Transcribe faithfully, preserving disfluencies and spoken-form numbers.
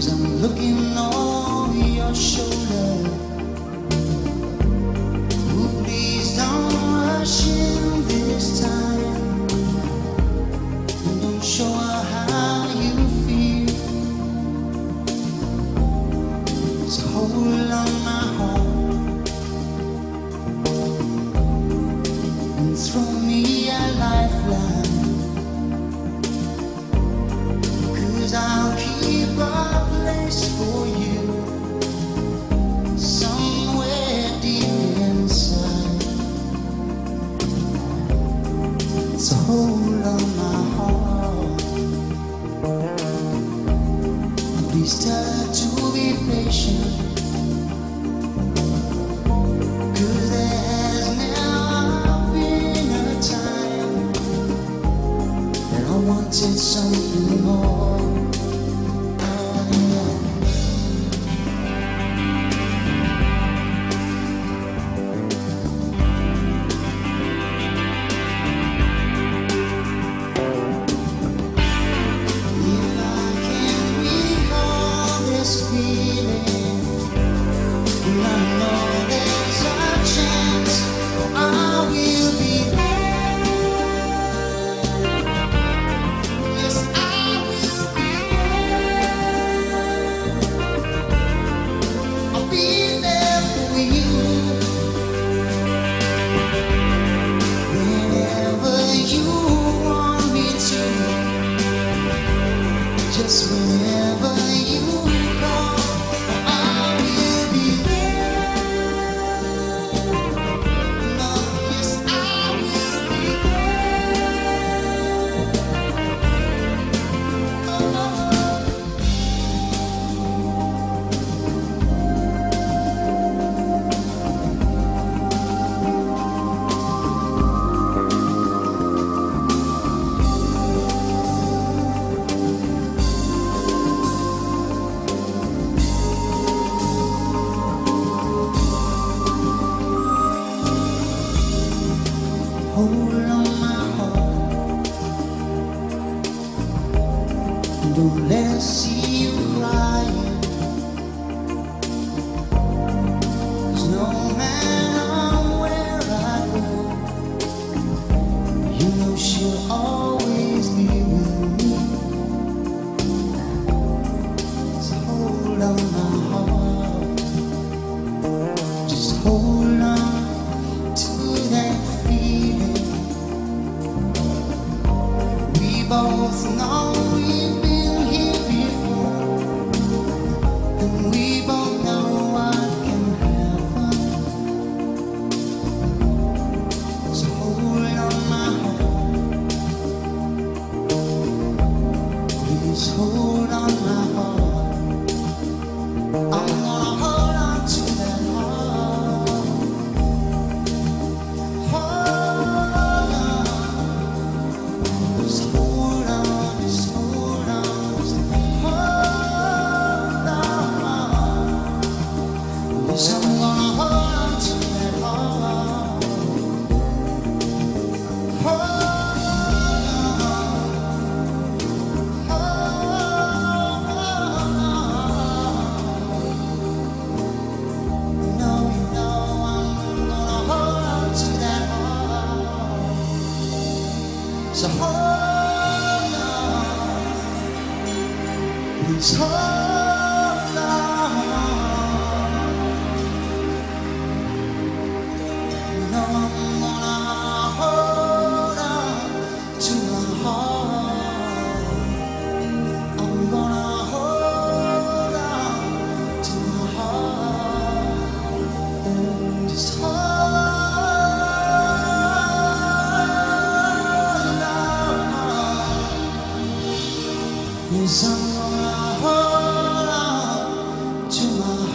I'm looking over your shoulder. Oh, please don't rush in this time. Don't show her how you feel. So hold on my heart and throw me a lifeline. 'Cause I'll keep a place for you somewhere deep inside. So hold on my heart, please tell her to be patient. 'Cause there has never been a time that I wanted something more. Just whenever you call, I will be there. No, yes, I will be there. Oh. Hold on my heart, don't let her see you crying. 'Cause no matter where I go, you know she'll always be with me. So hold on my heart, just hold on to that feeling. We both know we've been here before, and we both know what can happen. So hold on my heart, please hold on my heart. I'm gonna hold on to that heart. Hold on. Just hold on, just hold on, just hold on. Yes, I'm gonna hold on to that heart. Hold on, hold on. No, you know I'm gonna hold on to that heart. So hold on, please hold on. No, I'm gonna hold on to my heart. I'm gonna hold on to my heart. Just hold on. Yes, I'm gonna hold on to my heart.